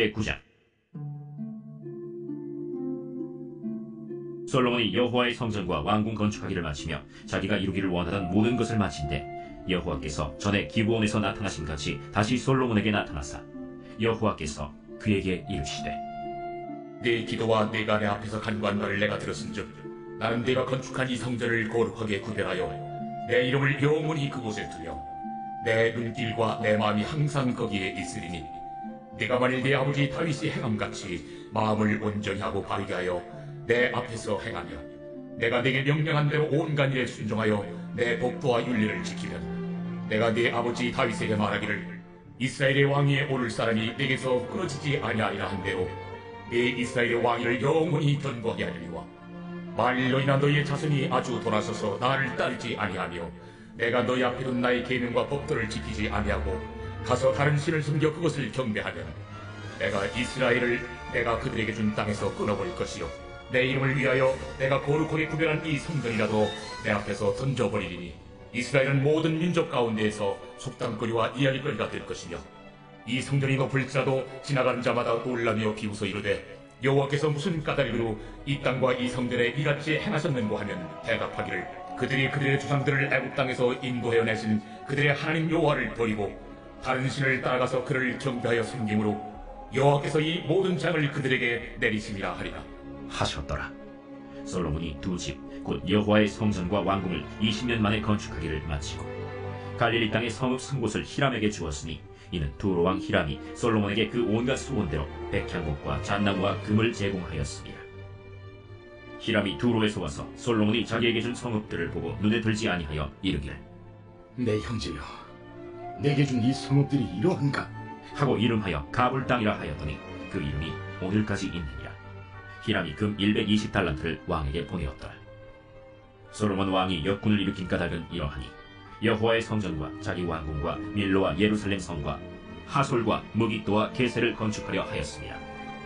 제9장. 솔로몬이 여호와의 성전과 왕궁 건축하기를 마치며 자기가 이루기를 원하던 모든 것을 마친데 여호와께서 전에 기브온에서 나타나신 같이 다시 솔로몬에게 나타나사 여호와께서 그에게 이르시되, 네 기도와 네가 내 앞에서 간구한 말을 내가 들었은즉 나는 네가 건축한 이 성전을 거룩하게 구별하여 내 이름을 영원히 그곳에 두며 내 눈길과 내 마음이 항상 거기에 있으리니 네가 만일 네 아버지 다윗이 행함같이 마음을 온전히 하고 바르게 하여 내 앞에서 행하며 내가 네게 명령한 대로 온갖 일에 순종하여 내 법도와 윤리를 지키면 내가 네 아버지 다윗에게 말하기를 이스라엘의 왕위에 오를 사람이 네게서 끊어지지 아니하리라 한 대로 네 이스라엘의 왕위를 영원히 견고하게 하리니와 만일 너희나 너희의 자손이 아주 돌아서서 나를 따르지 아니하며 내가 너희 앞에 둔 나의 계명과 법도를 지키지 아니하고 가서 다른 신을 숨겨 그것을 경배하면 내가 이스라엘을 내가 그들에게 준 땅에서 끊어버릴 것이요 내 이름을 위하여 내가 거룩하게 구별한 이 성전이라도 내 앞에서 던져버리리니 이스라엘은 모든 민족 가운데에서 속담거리와 이야기거리가 될 것이며 이 성전이 높을지라도 지나가는 자마다 놀라며 비웃어 이르되 여호와께서 무슨 까닭으로 이 땅과 이 성전에 이같이 행하셨는고 하면 대답하기를 그들이 그들의 조상들을 애굽 땅에서 인도하여 내신 그들의 하나님 여호와를 버리고 다른 신을 따라가서 그를 경배하여 섬김으로 여호와께서 이 모든 장을 그들에게 내리심이라 하리라 하셨더라. 솔로몬이 두 집 곧 여호와의 성전과 왕궁을 20년 만에 건축하기를 마치고 갈릴리 땅의 성읍 승곳을 히람에게 주었으니 이는 두로 왕 히람이 솔로몬에게 그 온갖 소원대로 백향목과 잣나무와 금을 제공하였습니다. 히람이 두로에서 와서 솔로몬이 자기에게 준 성읍들을 보고 눈에 들지 아니하여 이르기를, 내 형제여, 내게 준 이 성읍들이 이러한가? 하고 이름하여 가불 땅이라 하였더니 그 이름이 오늘까지 있느니라. 히람이 금 120달란트를 왕에게 보내었더라. 솔로몬 왕이 역군을 일으킨 까닭은 이러하니 여호와의 성전과 자기 왕궁과 밀로와 예루살렘 성과 하솔과 무깃도와 게셀을 건축하려 하였습니다.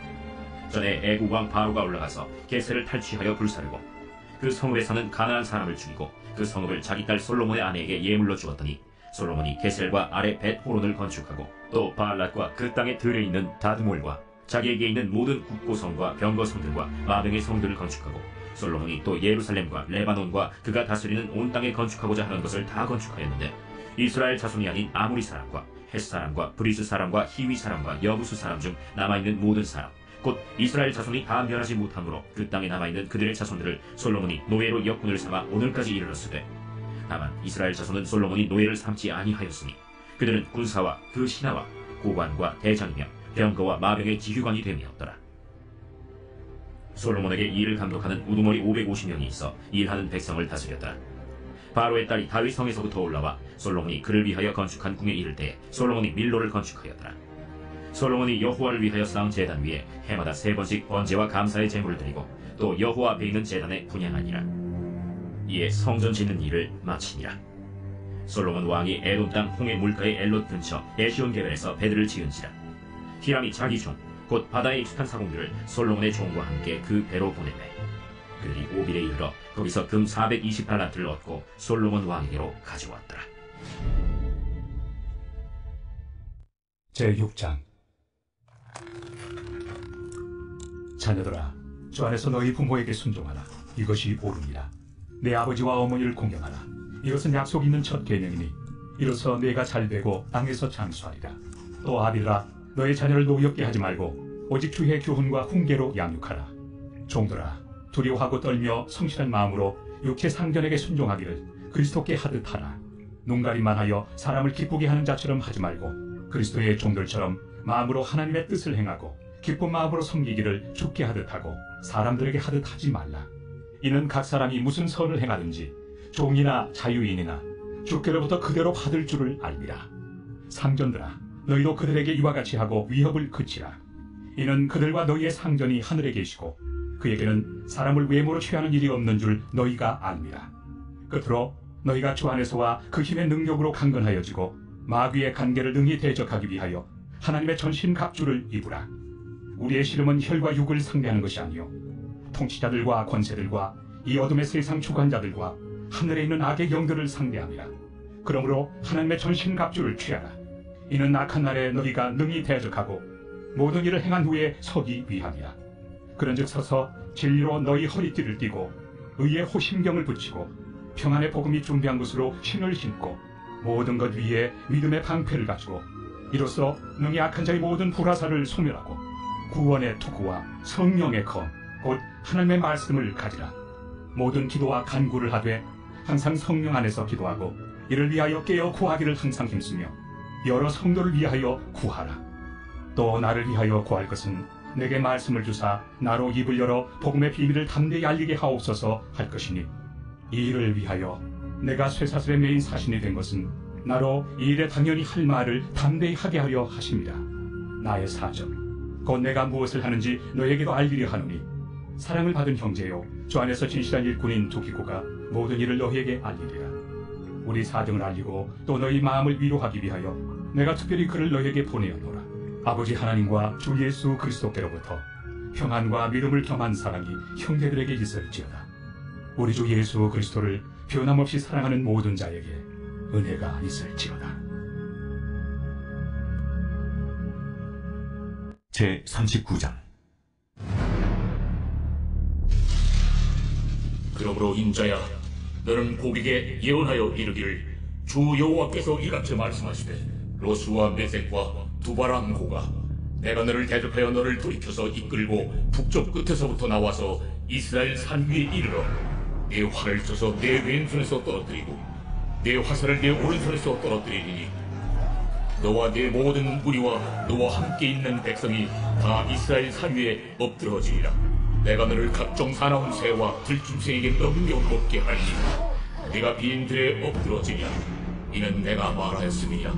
전에 애국 왕 바로가 올라가서 게셀을 탈취하여 불사르고 그 성읍에 사는 가나안 사람을 죽이고 그 성읍을 자기 딸 솔로몬의 아내에게 예물로 주었더니 솔로몬이 게셀과 아래 벳호론을 건축하고 또 바알랏과 그 땅에 들에 있는 다드몰과 자기에게 있는 모든 국고성과 병거성들과 마병의 성들을 건축하고 솔로몬이 또 예루살렘과 레바논과 그가 다스리는 온 땅에 건축하고자 하는 것을 다 건축하였는데 이스라엘 자손이 아닌 아무리 사람과 헷 사람과 브리스 사람과 히위 사람과 여부수 사람 중 남아있는 모든 사람 곧 이스라엘 자손이 다 멸하지 못함으로 그 땅에 남아있는 그들의 자손들을 솔로몬이 노예로 역군을 삼아 오늘까지 이르렀으되 다만 이스라엘 자손은 솔로몬이 노예를 삼지 아니하였으니 그들은 군사와 그 신하와 고관과 대장이며 병거와 마병의 지휘관이 됨이었더라. 솔로몬에게 일을 감독하는 우두머리 550명이 있어 일하는 백성을 다스렸더라. 바로의 딸이 다윗 성에서부터 올라와 솔로몬이 그를 위하여 건축한 궁에 이를 때에 솔로몬이 밀로를 건축하였더라. 솔로몬이 여호와를 위하여 쌓은 제단 위에 해마다 3번씩 번제와 감사의 제물을 드리고 또 여호와 앞에 있는 제단에 분향하니라. 이에 성전 짓는 일을 마치니라. 솔로몬 왕이 에돔 땅 홍해 물가의 엘롯 근처 에시온게벨에서 배들을 지은지라. 히람이 자기 종 곧 바다에 익숙한 사공들을 솔로몬의 종과 함께 그 배로 보내매 그들이 오빌에 이르러 거기서 금 420달란트를 얻고 솔로몬 왕에게로 가져왔더라. 제6장. 자녀들아, 주 안에서 너희 부모에게 순종하라. 이것이 옳으니라. 내 아버지와 어머니를 공경하라. 이것은 약속 있는 첫 계명이니 이로써 내가 잘되고 땅에서 장수하리라. 또 아비들아, 너의 자녀를 노엽게 하지 말고 오직 주의 교훈과 훈계로 양육하라. 종들아, 두려워하고 떨며 성실한 마음으로 육체 상전에게 순종하기를 그리스도께 하듯 하라. 눈가림만 하여 사람을 기쁘게 하는 자처럼 하지 말고 그리스도의 종들처럼 마음으로 하나님의 뜻을 행하고 기쁜 마음으로 섬기기를 주께 하듯 하고 사람들에게 하듯 하지 말라. 이는 각 사람이 무슨 선을 행하든지 종이나 자유인이나 주께로부터 그대로 받을 줄을 알미라. 상전들아, 너희도 그들에게 이와 같이 하고 위협을 그치라. 이는 그들과 너희의 상전이 하늘에 계시고 그에게는 사람을 외모로 취하는 일이 없는 줄 너희가 압니다. 끝으로 너희가 주 안에서와 그 힘의 능력으로 강건하여지고 마귀의 간계를 능히 대적하기 위하여 하나님의 전신 갑주를 입으라. 우리의 씨름은 혈과 육을 상대하는 것이 아니요 통치자들과 권세들과 이 어둠의 세상 주관자들과 하늘에 있는 악의 영들을 상대함이라. 그러므로 하나님의 전신 갑주를 취하라. 이는 악한 날에 너희가 능히 대적하고 모든 일을 행한 후에 서기 위함이라. 그런즉 서서 진리로 너희 허리띠를 띠고 의의 호심경을 붙이고 평안의 복음이 준비한 것으로 신을 신고 모든 것 위에 믿음의 방패를 가지고 이로써 능히 악한 자의 모든 불화살을 소멸하고 구원의 투구와 성령의 검 곧 하나님의 말씀을 가지라. 모든 기도와 간구를 하되 항상 성령 안에서 기도하고 이를 위하여 깨어 구하기를 항상 힘쓰며 여러 성도를 위하여 구하라. 또 나를 위하여 구할 것은 내게 말씀을 주사 나로 입을 열어 복음의 비밀을 담대히 알리게 하옵소서 할 것이니 이 일을 위하여 내가 쇠사슬에 매인 사신이 된 것은 나로 이 일에 당연히 할 말을 담대히 하게 하려 하심이라. 나의 사정 곧 내가 무엇을 하는지 너에게도 알리려 하노니 사랑을 받은 형제요 주 안에서 진실한 일꾼인 두기고가 모든 일을 너희에게 알리리라. 우리 사정을 알리고 또 너희 마음을 위로하기 위하여 내가 특별히 그를 너희에게 보내었노라. 아버지 하나님과 주 예수 그리스도께로부터 평안과 믿음을 겸한 사랑이 형제들에게 있을지어다. 우리 주 예수 그리스도를 변함없이 사랑하는 모든 자에게 은혜가 있을지어다. 제 39장. 그러므로 인자야, 너는 고객에 예언하여 이르기를 주 여호와께서 이같이 말씀하시되 로스와 메섹과 두바랑 고가 내가 너를 대적하여 너를 돌이켜서 이끌고 북쪽 끝에서부터 나와서 이스라엘 산 위에 이르러 내 활을 쳐서 내 왼손에서 떨어뜨리고 내 화살을 내 오른손에서 떨어뜨리리니 너와 내 모든 무리와 너와 함께 있는 백성이 다 이스라엘 산 위에 엎드러지리라. 내가 너를 각종 사나운 새와 들짐승에게 넘겨먹게 하리니 네가 비인들에 엎드러지냐. 이는 내가 말하였음이니라.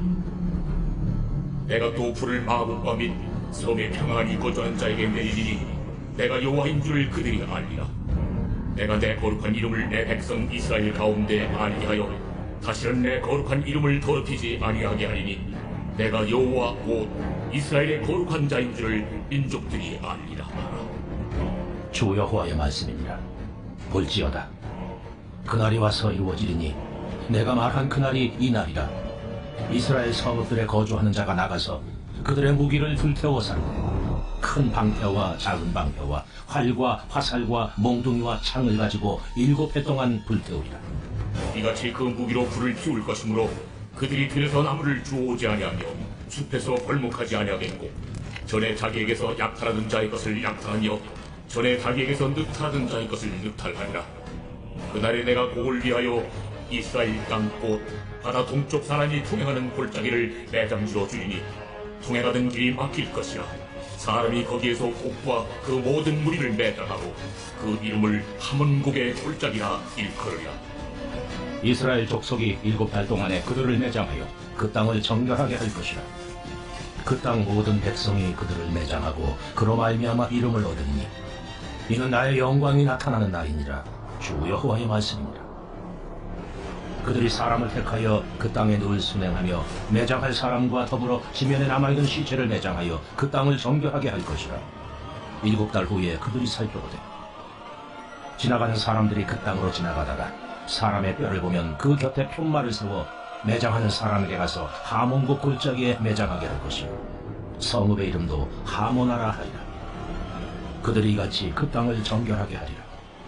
내가 또 불을 마국과 및 섬에 평안히 거주하는 자에게 내리리니 내가 여호와인 줄을 그들이 알리라. 내가 내 거룩한 이름을 내 백성 이스라엘 가운데 알게 하여 다시는 내 거룩한 이름을 더럽히지 아니하게 하리니 내가 여호와 곧 이스라엘의 거룩한 자인 줄을 민족들이 알리라. 주 여호와의 말씀이니라. 볼지어다, 그날이 와서 이루어지리니 내가 말한 그날이 이 날이라. 이스라엘 성읍들에 거주하는 자가 나가서 그들의 무기를 불태워 살고 큰 방패와 작은 방패와 활과 화살과 몽둥이와 창을 가지고 7해 동안 불태우리라. 이같이 그 무기로 불을 피울 것이므로 그들이 들에서 나무를 주워오지 아니하며 숲에서 벌목하지 아니하겠고 전에 자기에게서 약탈하던 자의 것을 약탈하며 전에 자기에게서 늑탈하던 자의 것을 늑탈하리라. 그날에 내가 곡을 위하여 이스라엘 땅 곧 바다 동쪽 사람이 통행하는 골짜기를 매장지로 주리니 통행하던 길이 막힐 것이라. 사람이 거기에서 곡과 그 모든 무리를 매장하고 그 이름을 하몬곡의 골짜기라 일컬으리라. 이스라엘 족속이 7달 동안에 그들을 매장하여 그 땅을 정결하게 할 것이라. 그 땅 모든 백성이 그들을 매장하고 그로 말미암아 이름을 얻으니 이는 나의 영광이 나타나는 날이니라. 주 여호와의 말씀입니다. 그들이 사람을 택하여 그 땅에 늘 순행하며 매장할 사람과 더불어 지면에 남아있는 시체를 매장하여 그 땅을 정결하게 할 것이라. 7달 후에 그들이 살펴보되 지나가는 사람들이 그 땅으로 지나가다가 사람의 뼈를 보면 그 곁에 푯말을 세워 매장하는 사람에게 가서 하몬곡 골짜기에 매장하게 할 것이요 성읍의 이름도 하모나라 하리라. 그들이 이같이 그 땅을 정결하게 하리라.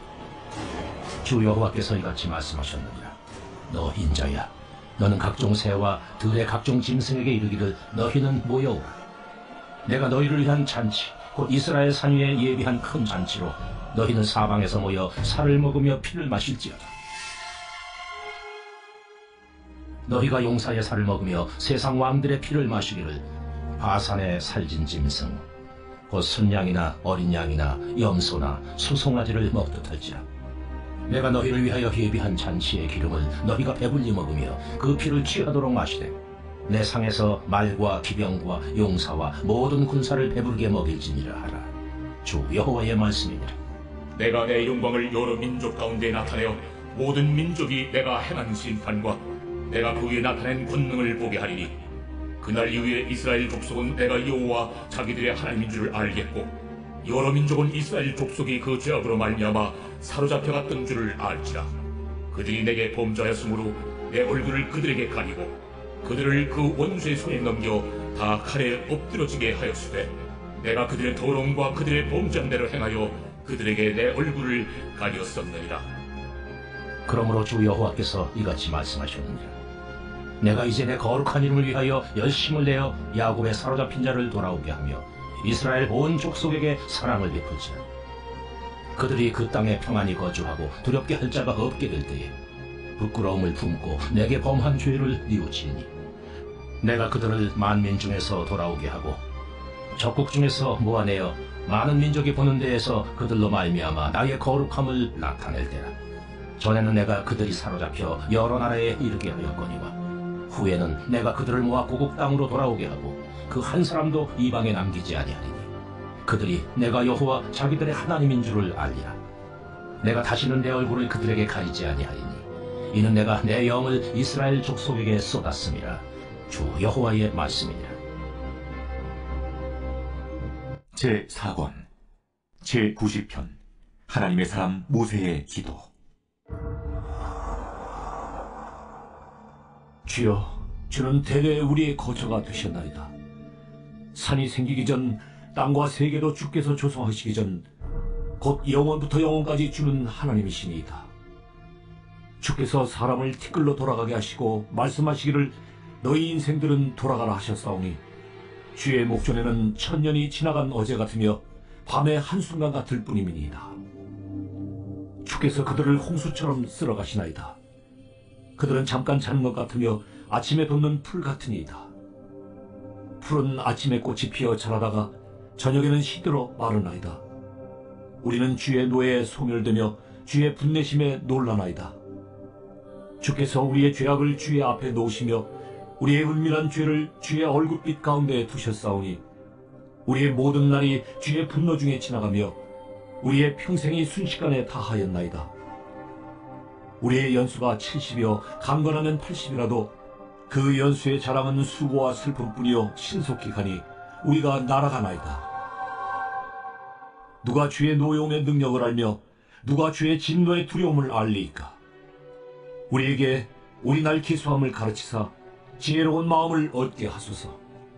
주 여호와께서 이같이 말씀하셨느니라. 너 인자야, 너는 각종 새와 들의 각종 짐승에게 이르기를 너희는 모여오라. 내가 너희를 위한 잔치 곧 이스라엘 산 위에 예비한 큰 잔치로 너희는 사방에서 모여 살을 먹으며 피를 마실지어다. 너희가 용사의 살을 먹으며 세상 왕들의 피를 마시기를 바산의 살진 짐승 곧 순양이나 어린 양이나 염소나 수송아지를 먹듯 할지라. 내가 너희를 위하여 예비한 잔치의 기름을 너희가 배불리 먹으며 그 피를 취하도록 마시되 내 상에서 말과 기병과 용사와 모든 군사를 배부르게 먹일지니라 하라. 주 여호와의 말씀이니라. 내가 내 영광을 여러 민족 가운데 나타내어 모든 민족이 내가 행한 심판과 내가 그 위에 나타낸 권능을 보게 하리니 그날 이후에 이스라엘 족속은 내가 여호와 자기들의 하나님인 줄을 알겠고 여러 민족은 이스라엘 족속이 그 죄악으로 말미암아 사로잡혀갔던 줄을 알지라. 그들이 내게 범죄하였으므로 내 얼굴을 그들에게 가리고 그들을 그 원수의 손에 넘겨 다 칼에 엎드러지게 하였으되 내가 그들의 도롱과 그들의 범죄대로 행하여 그들에게 내 얼굴을 가렸었느니라. 그러므로 주 여호와께서 이같이 말씀하셨느니라. 내가 이제 내 거룩한 이름을 위하여 열심을 내어 야곱의 사로잡힌 자를 돌아오게 하며 이스라엘 온 족속에게 사랑을 베풀지라. 그들이 그 땅에 평안히 거주하고 두렵게 할 자가 없게 될 때에 부끄러움을 품고 내게 범한 죄를 뉘우치니 내가 그들을 만민 중에서 돌아오게 하고 적국 중에서 모아내어 많은 민족이 보는 데에서 그들로 말미암아 나의 거룩함을 나타낼 때라. 전에는 내가 그들이 사로잡혀 여러 나라에 이르게 하였거니와 후에는 내가 그들을 모아 고국 땅으로 돌아오게 하고 그 한 사람도 이방에 남기지 아니하리니 그들이 내가 여호와 자기들의 하나님인 줄을 알리라. 내가 다시는 내 얼굴을 그들에게 가리지 아니하리니 이는 내가 내 영을 이스라엘 족속에게 쏟았음이라. 주 여호와의 말씀이니라. 제4권 제90편 하나님의 사람 모세의 기도. 주여, 주는 대대 우리의 거처가 되셨나이다. 산이 생기기 전 땅과 세계도 주께서 조성하시기 전 곧 영원부터 영원까지 주는 하나님이시니이다. 주께서 사람을 티끌로 돌아가게 하시고 말씀하시기를 너희 인생들은 돌아가라 하셨사오니 주의 목전에는 천년이 지나간 어제 같으며 밤의 한순간 같을 뿐임이니이다. 주께서 그들을 홍수처럼 쓸어가시나이다. 그들은 잠깐 자는 것 같으며 아침에 돋는 풀 같으니이다. 풀은 아침에 꽃이 피어 자라다가 저녁에는 시들어 마르나이다. 우리는 주의 노예에 소멸되며 주의 분내심에 놀라나이다. 주께서 우리의 죄악을 주의 앞에 놓으시며 우리의 은밀한 죄를 주의 얼굴빛 가운데 두셨사오니 우리의 모든 날이 주의 분노 중에 지나가며 우리의 평생이 순식간에 다하였나이다. 우리의 연수가 70이요 강건하면 80이라도 그 연수의 자랑은 수고와 슬픔뿐이요 신속히 가니 우리가 날아가나이다. 누가 주의 노여움의 능력을 알며 누가 주의 진노의 두려움을 알리이까? 우리에게 우리 날 기수함을 가르치사 지혜로운 마음을 얻게 하소서.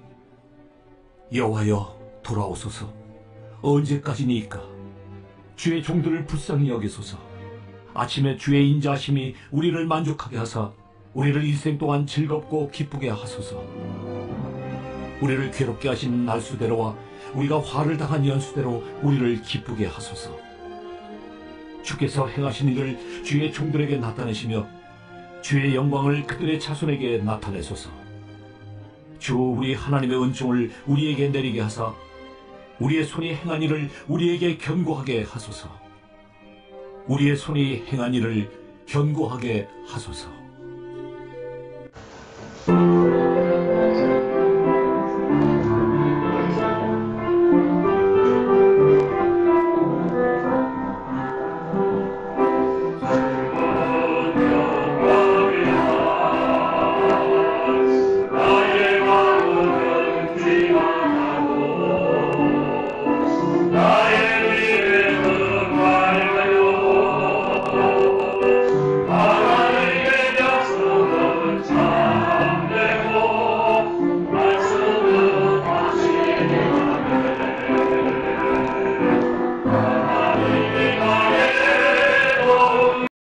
여호와여, 돌아오소서. 언제까지니이까? 주의 종들을 불쌍히 여기소서. 아침에 주의 인자하심이 우리를 만족하게 하사 우리를 일생 동안 즐겁고 기쁘게 하소서. 우리를 괴롭게 하신 날수대로와 우리가 화를 당한 연수대로 우리를 기쁘게 하소서. 주께서 행하신 일을 주의 종들에게 나타내시며 주의 영광을 그들의 자손에게 나타내소서. 주 우리 하나님의 은총을 우리에게 내리게 하사 우리의 손이 행한 일을 우리에게 견고하게 하소서. 우리의 손이 행한 일을 견고하게 하소서.